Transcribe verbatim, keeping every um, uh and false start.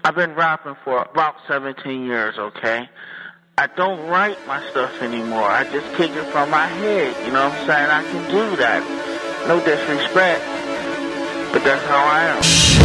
I've been rapping for about seventeen years, okay? I don't write my stuff anymore. I just kick it from my head, you know what I'm saying? I can do that. No disrespect, but that's how I am.